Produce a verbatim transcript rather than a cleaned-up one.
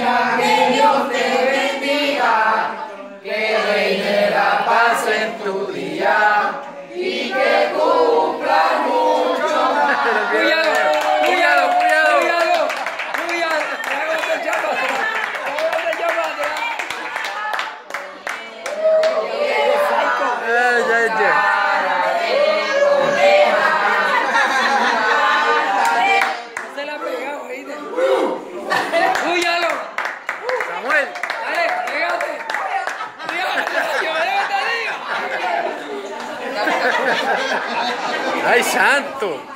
Hija, que Dios te bendiga, que reine la paz en tu día y que cumpla mucho más. Cuidado, cuidado, cuidado, cuidado, cuidado. Ay, ay, ay. Se la ha pegado, ¿oíste? Cuidado. Samuel. Dale, pégate. Ay, santo.